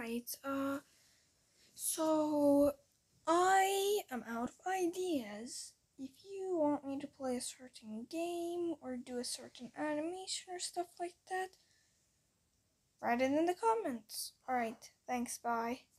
Alright, so I am out of ideas. If you want me to play a certain game or do a certain animation or stuff like that, write it in the comments. Alright, thanks, bye.